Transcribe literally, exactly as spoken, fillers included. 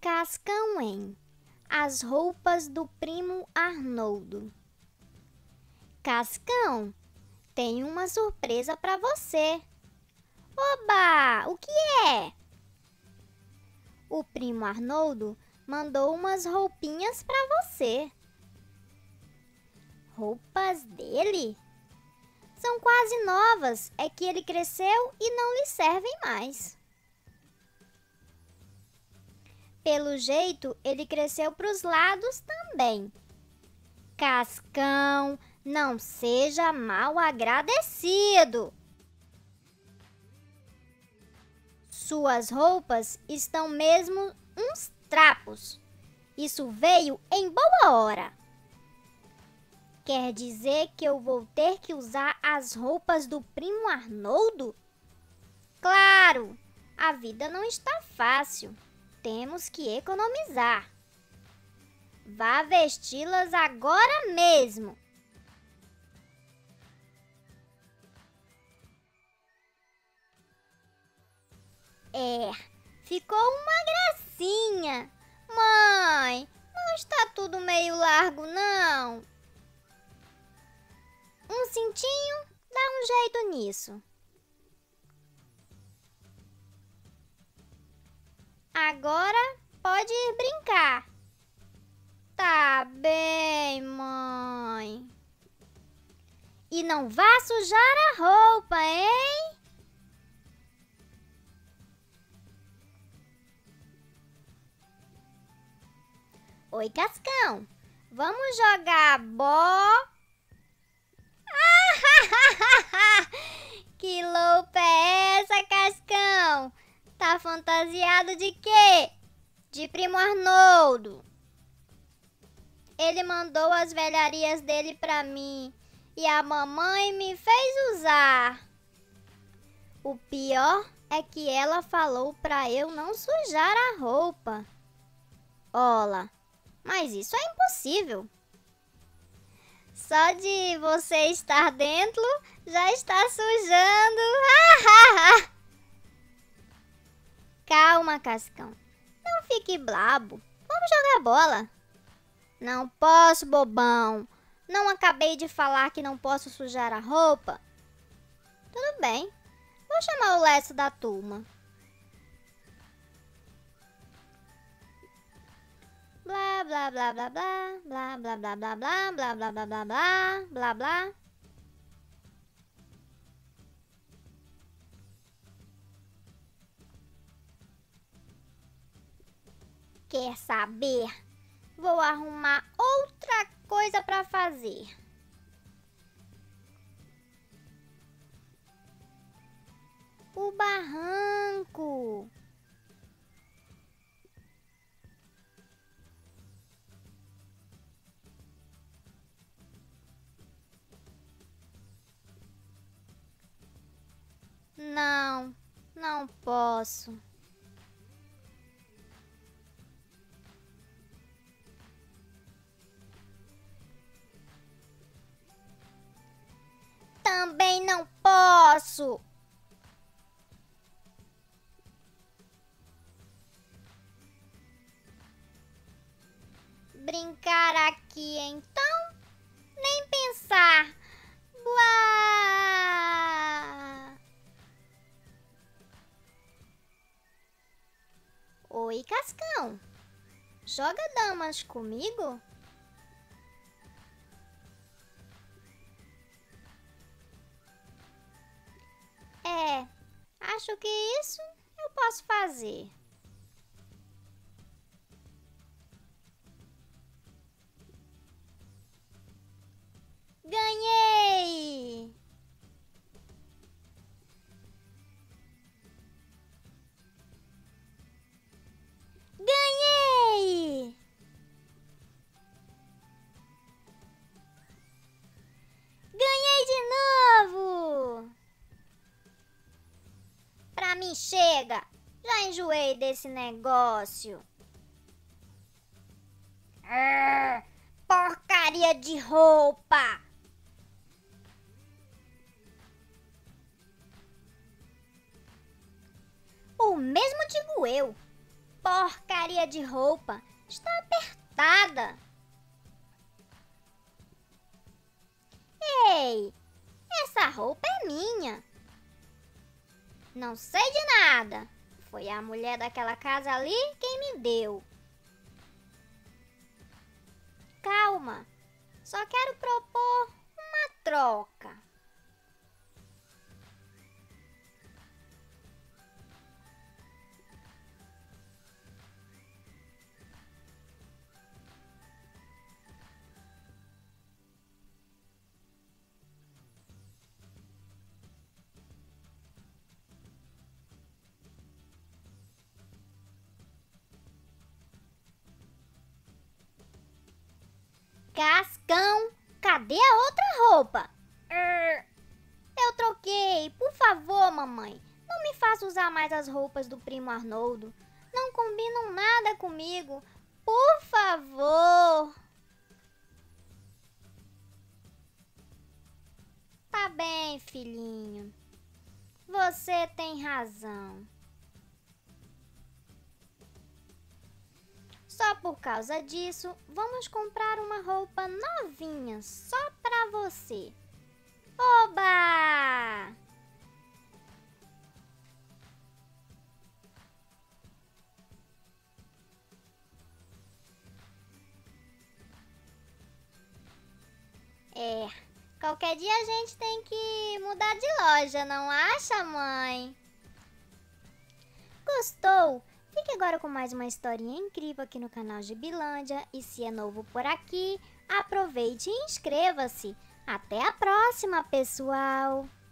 Cascão em As Roupas do Primo Arnoldo. Cascão, tenho uma surpresa para você. Oba, o que é? O primo Arnoldo mandou umas roupinhas para você. Roupas dele? São quase novas, é que ele cresceu e não lhe servem mais. Pelo jeito, ele cresceu para os lados também. Cascão, não seja mal agradecido. Suas roupas estão mesmo uns trapos. Isso veio em boa hora. Quer dizer que eu vou ter que usar as roupas do primo Arnoldo? Claro, a vida não está fácil. Temos que economizar. Vá vesti-las agora mesmo. É, ficou uma gracinha. Mãe, não está tudo meio largo, não? Um cintinho dá um jeito nisso. Agora pode ir brincar. Tá bem, mãe. E não vá sujar a roupa, hein? Oi, Cascão. Vamos jogar bola? Que louca é essa, Cascão? Tá fantasiado de quê? De primo Arnoldo. Ele mandou as velharias dele pra mim e a mamãe me fez usar. O pior é que ela falou pra eu não sujar a roupa. Ola, mas isso é impossível. Só de você estar dentro já está sujando. Calma, Cascão. Não fique brabo. Vamos jogar bola. Não posso, bobão. Não acabei de falar que não posso sujar a roupa? Tudo bem. Vou chamar o resto da turma. Blá, blá, blá, blá, blá, blá, blá, blá, blá, blá, blá, blá, blá, blá, blá, blá, blá. Quer saber? Vou arrumar outra coisa para fazer. O barranco. Não, não posso. Também não posso. Brincar aqui então? Nem pensar. Uá! Oi, Cascão. Joga damas comigo? É, acho que isso eu posso fazer. Ganhei! Ganhei! Ganhei de novo! Pra mim chega! Já enjoei desse negócio. Arr, porcaria de roupa! O mesmo digo eu. porcaria de roupa está apertada. Ei, essa roupa é minha. Não sei de nada. Foi a mulher daquela casa ali quem me deu. Calma, só quero propor uma troca. Cascão, cadê a outra roupa? Er, eu troquei, por favor, mamãe. Não me faça usar mais as roupas do primo Arnoldo. Não combinam nada comigo. Por favor. Tá bem, filhinho. Você tem razão. Só por causa disso, vamos comprar uma roupa novinha só pra você. Oba! É, qualquer dia a gente tem que mudar de loja, não acha, mãe? Gostou? Fique agora com mais uma historinha incrível aqui no canal Gibilândia. E se é novo por aqui, aproveite e inscreva-se. Até a próxima, pessoal!